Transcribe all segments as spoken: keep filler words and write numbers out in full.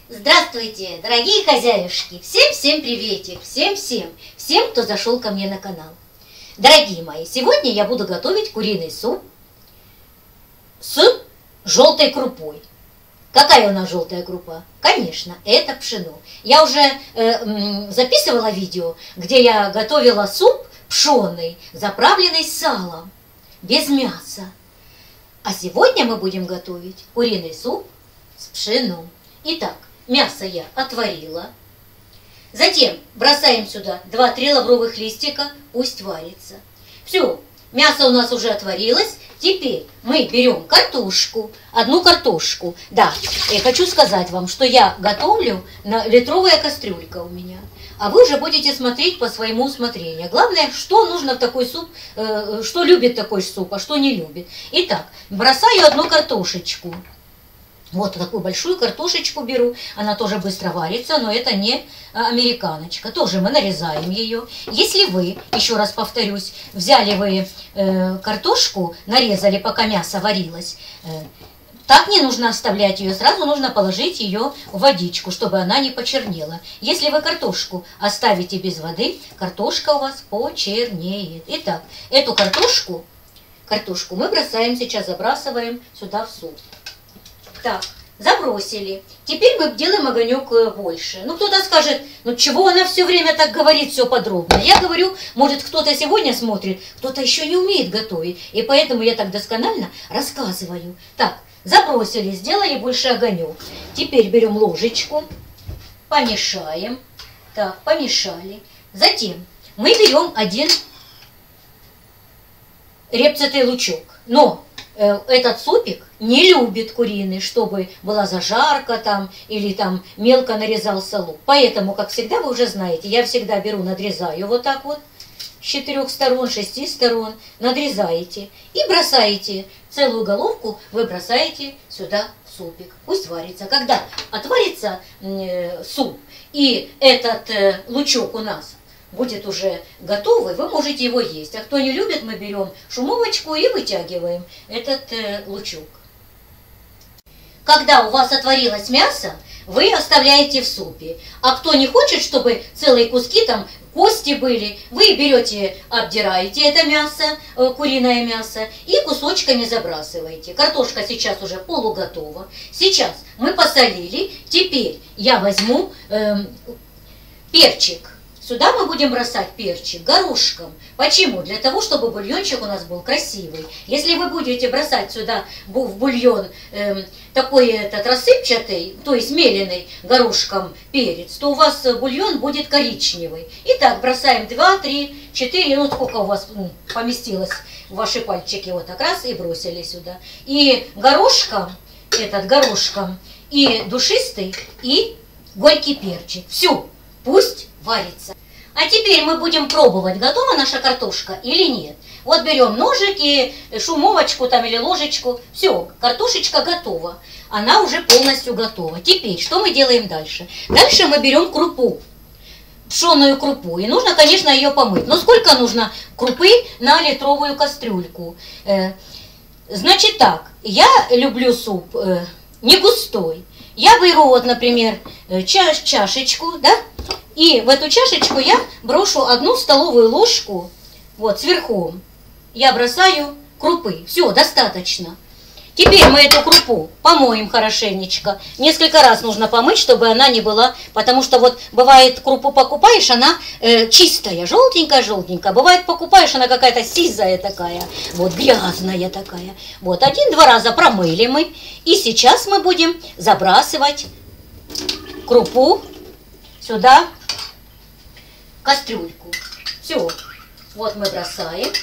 Здравствуйте, дорогие хозяюшки! Всем-всем приветик! Всем-всем! Всем, кто зашел ко мне на канал. Дорогие мои, сегодня я буду готовить куриный суп с желтой крупой. Какая у нас желтая крупа? Конечно, это пшено. Я уже э, записывала видео, где я готовила суп пшеный, заправленный салом, без мяса. А сегодня мы будем готовить куриный суп с пшеном. Итак, мясо я отварила. Затем бросаем сюда два-три лавровых листика, пусть варится. Все, мясо у нас уже отварилось. Теперь мы берем картошку, одну картошку. Да, я хочу сказать вам, что я готовлю на литровая кастрюлька у меня. А вы уже будете смотреть по своему усмотрению. Главное, что нужно в такой суп, э, что любит такой суп, а что не любит. Итак, бросаю одну картошечку. Вот такую большую картошечку беру, она тоже быстро варится, но это не американочка. Тоже мы нарезаем ее. Если вы, еще раз повторюсь, взяли вы э, картошку, нарезали, пока мясо варилось, э, так не нужно оставлять ее, сразу нужно положить ее в водичку, чтобы она не почернела. Если вы картошку оставите без воды, картошка у вас почернеет. Итак, эту картошку, картошку мы бросаем сейчас, забрасываем сюда в суп. Так, забросили. Теперь мы делаем огонек больше. Ну, кто-то скажет, ну, чего она все время так говорит, все подробно. Я говорю, может, кто-то сегодня смотрит, кто-то еще не умеет готовить. И поэтому я так досконально рассказываю. Так, забросили, сделали больше огонек. Теперь берем ложечку, помешаем. Так, помешали. Затем мы берем один репчатый лучок. Но э, этот супик не любит куриный, чтобы была зажарка там или там мелко нарезался лук. Поэтому, как всегда, вы уже знаете, я всегда беру, надрезаю вот так вот с четырех сторон, шести сторон, надрезаете и бросаете целую головку, вы бросаете сюда в супик. Пусть варится. Когда отварится э, суп и этот э, лучок у нас будет уже готовый, вы можете его есть. А кто не любит, мы берем шумовочку и вытягиваем этот э, лучок. Когда у вас отварилось мясо, вы оставляете в супе. А кто не хочет, чтобы целые куски, там кости были, вы берете, обдираете это мясо, э, куриное мясо, и кусочками забрасываете. Картошка сейчас уже полуготова. Сейчас мы посолили. Теперь я возьму э, перчик. Сюда мы будем бросать перчик горошком. Почему? Для того, чтобы бульончик у нас был красивый. Если вы будете бросать сюда в бульон э, такой этот рассыпчатый, то есть меленый горошком перец, то у вас бульон будет коричневый. Итак, бросаем два, три, четыре, ну сколько у вас ну, поместилось в ваши пальчики, вот так раз и бросили сюда. И горошком, этот горошком, и душистый, и горький перчик. Все, пусть варится. А теперь мы будем пробовать, готова наша картошка или нет. Вот берем ножик и шумовочку там или ложечку. Все, картошечка готова. Она уже полностью готова. Теперь, что мы делаем дальше? Дальше мы берем крупу, пшеную крупу. И нужно, конечно, ее помыть. Но сколько нужно крупы на литровую кастрюльку? Значит так, я люблю суп не густой. Я беру вот, например, чаш, чашечку, да? И в эту чашечку я брошу одну столовую ложку, вот, сверху. Я бросаю крупы. Все, достаточно. Теперь мы эту крупу помоем хорошенечко. Несколько раз нужно помыть, чтобы она не была, потому что вот бывает крупу покупаешь, она э, чистая, желтенькая-желтенькая. Бывает покупаешь, она какая-то сизая такая, вот, грязная такая. Вот, один-два раза промыли мы. И сейчас мы будем забрасывать крупу сюда, в кастрюльку. Все, вот мы бросаем.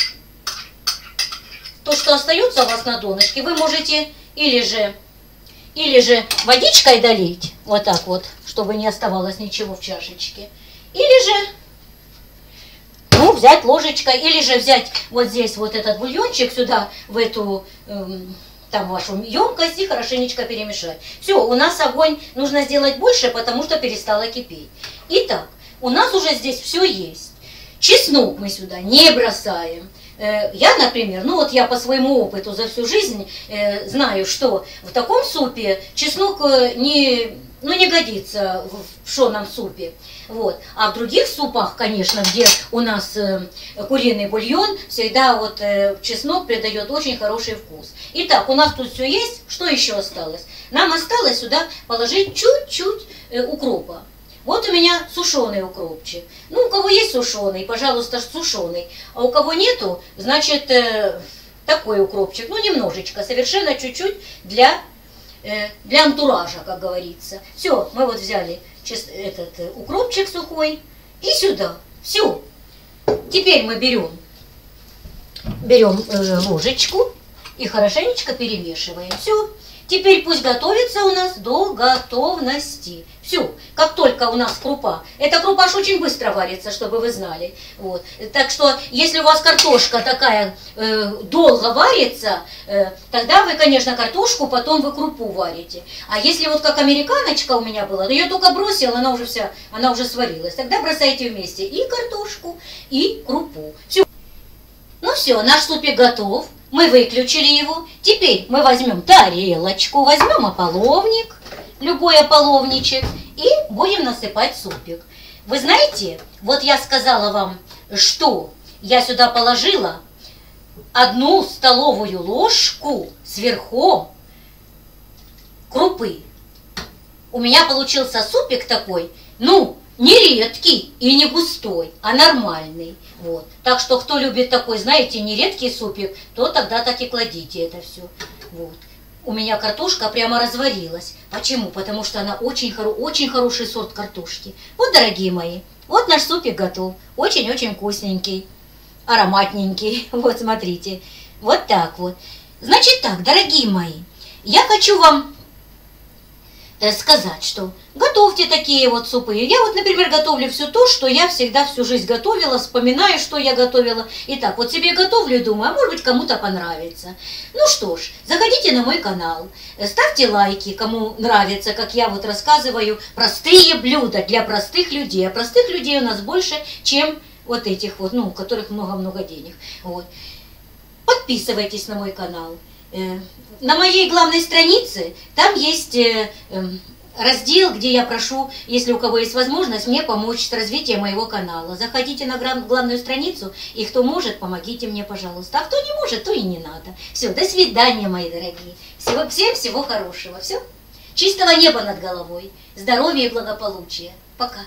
То, что остается у вас на донышке, вы можете или же, или же водичкой долить, вот так вот, чтобы не оставалось ничего в чашечке. Или же, ну, взять ложечкой, или же взять вот здесь вот этот бульончик сюда, в эту, эм, там вашу емкость, и хорошенечко перемешать. Все, у нас огонь нужно сделать больше, потому что перестало кипеть. Итак, у нас уже здесь все есть. Чеснок мы сюда не бросаем. Я, например, ну вот я по своему опыту за всю жизнь э, знаю, что в таком супе чеснок не ну, не годится в пшеном супе. Вот. А в других супах, конечно, где у нас э, куриный бульон, всегда вот э, чеснок придает очень хороший вкус. Итак, у нас тут все есть. Что еще осталось? Нам осталось сюда положить чуть-чуть э, укропа. Вот у меня сушеный укропчик. Ну, у кого есть сушеный, пожалуйста, сушеный. А у кого нету, значит, э, такой укропчик. Ну, немножечко, совершенно чуть-чуть для, э, для антуража, как говорится. Все, мы вот взяли этот э, укропчик сухой и сюда. Все. Теперь мы берем, берем э, ложечку и хорошенечко перемешиваем. Все. Теперь пусть готовится у нас до готовности. Все, как только у нас крупа, эта крупа ж очень быстро варится, чтобы вы знали. Вот. Так что, если у вас картошка такая э, долго варится, э, тогда вы, конечно, картошку потом вы крупу варите. А если вот как американочка у меня была, то ее только бросила, она уже вся, она уже сварилась. Тогда бросайте вместе и картошку, и крупу. Все. Ну все, наш супик готов. Мы выключили его. Теперь мы возьмем тарелочку, возьмем ополовник, любой ополовничек, и будем насыпать супик. Вы знаете, вот я сказала вам, что я сюда положила одну столовую ложку сверху крупы. У меня получился супик такой, ну, не редкий и не густой, а нормальный. Вот. Так что, кто любит такой, знаете, не редкий супик, то тогда так и кладите это все. Вот. У меня картошка прямо разварилась. Почему? Потому что она очень, хоро очень хороший сорт картошки. Вот, дорогие мои, вот наш супик готов. Очень-очень вкусненький, ароматненький. Вот, смотрите. Вот так вот. Значит так, дорогие мои, я хочу вам сказать, что готовьте такие вот супы. Я вот, например, готовлю все то, что я всегда всю жизнь готовила, вспоминаю, что я готовила. Итак, вот себе готовлю и думаю, а может быть кому-то понравится. Ну что ж, заходите на мой канал, ставьте лайки, кому нравится, как я вот рассказываю простые блюда для простых людей. А простых людей у нас больше, чем вот этих вот, ну, у которых много-много денег. Вот. Подписывайтесь на мой канал. На моей главной странице там есть раздел, где я прошу, если у кого есть возможность, мне помочь с развитием моего канала. Заходите на главную страницу, и кто может, помогите мне, пожалуйста. А кто не может, то и не надо. Все, до свидания, мои дорогие. Всего, всем всего хорошего. Все. Чистого неба над головой, здоровья и благополучия. Пока.